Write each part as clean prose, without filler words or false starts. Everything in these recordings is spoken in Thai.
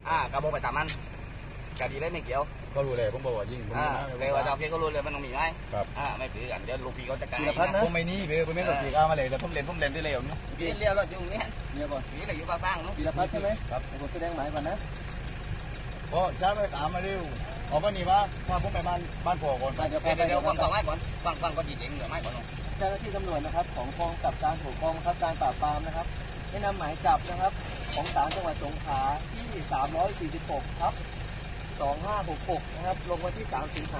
กระบอกไปตามมันกะดีได้ไม่เกี่ยวก็รู้เลยผมบอกว่ายิงเลยว่าโอเคก็รู้เลยมันต้องมีไหมครับไม่ถือกันเดี๋ยวลูกพี่เขาจะกลายผมไม่นี่ผมไม่ต้องตีก้ามาเลยแต่ผมเล่นได้เร็วนี่พี่เลี้ยวรถอยู่เนี่ยก่อนนี่อะไรอยู่บ้างเนาะปีละพัดใช่ไหมครับผมแสดงหมายก่อนนะเพราะช้าไปตามมาเร็วออกมานี่ว่าพาผมไปบ้านพ่อก่อนเดี๋ยวฟังไม้ก่อนฟังก็จริงเดี๋ยวไม้ก่อนเจ้าหน้าที่ตำรวจนะครับของกองกำกับการถูกกองบังคับการปราบปรามนะครับได้นำหมายจับนะครับของศาลจังหวัดสงขลาที่346ครับ2566นะครับลงวันที่3 สิงหา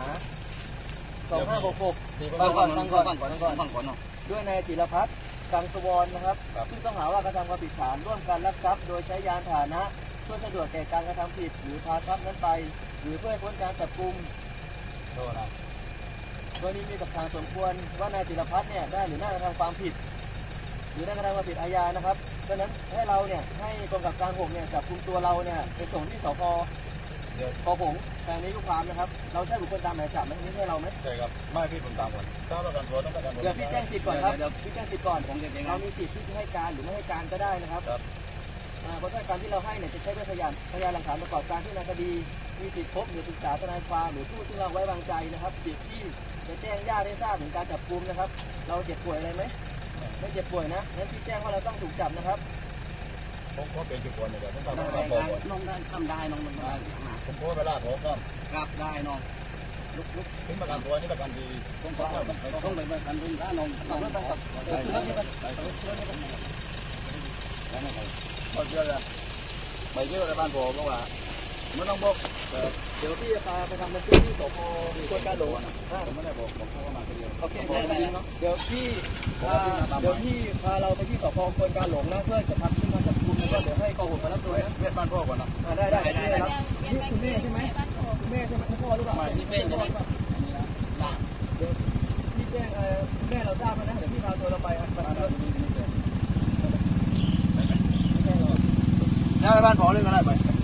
2566ฟังก่อนด้วยนายจิรพัฒน์กังสวรนะครับซึ่งต้องหาว่ากระทำความผิดฐานร่วมกันลักทรัพย์โดยใช้ยานพาหนะเพื่อสะดวกแก่การกระทำผิดหรือพาทรัพย์นั้นไปหรือเพื่อให้พ้นการจับกุมโดยนี้มีกับทางสมควรว่านายจิรพัฒน์เนี่ยได้หรือน่ากระทำความผิดหรือน่ากระทำความผิดอาญานะครับดังนั้นให้เราเนี่ยให้กองกำกับการ6เนี่ยจับกุมตัวเราเนี่ยไปส่งที่สพ.พอผงทางนี้ลูกความนะครับเราใช่บุคคลตามหมายจับไหมนี่ใช่เราไหมใช่ครับไม่พี่ผมตามก่อนทราบประกันตัวต้องประกันตัวเดี๋ยวพี่แจ้งสิทธิ์ก่อนครับพี่แจ้งสิทธิ์ก่อนเรามีสิทธิ์ที่จะให้การหรือไม่ให้การก็ได้นะครับเพราะการที่เราให้เนี่ยจะใช้เป็นพยานหลักฐานประกอบการพิจารณาคดีมีสิทธิ์พบหรือปรึกษาทนายความหรือผู้ซึ่งเราไว้วางใจนะครับสิทธิ์ที่จะแจ้งญาติให้ทราบถึงการจับกุมนะครับเราเจ็บป่วยอะไรไหมไม่เจ็บป่วยนะงั้นพี่แจ้งว่าเราต้องถูกจับนะครับผมก็เป็นจุดก่อนเลยผมทำได้น้องได้ทำได้น้องมันได้ผมก็เวลาผมก็กลับได้น้องลุกถึงประกันตัวนี่ประกันดีต้องไปประกันตัวถ้าน้องต้องกับก็เยอะเลยไปเยอะในบ้านผมก็ว่าไม่ต้องบอกเดี๋ยวพี่จะพาไปทำบันทึกที่สพ.ควรการหลงผมไม่ได้บอกเขาว่ามาคนเดียวโอเคได้เนาะเดี๋ยวพี่พาเราไปที่สพ.ควรการหลงนะเพื่อจะทำขึ้นมาจับกุมแล้วก็เดี๋ยวให้กองหุ่นมารับตัวนะเรียกบ้านพ่อก่อนนะได้ครับนี่คุณแม่ใช่ไหมคุณแม่ใช่ไหมพ่อหรือเปล่านี่เป็นใช่ไหมเดี๋ยวพี่แจ้งแม่เราทราบแล้วนะเดี๋ยวพี่พาตัวเราไปไปบ้านพ่อเลยก็ได้ไป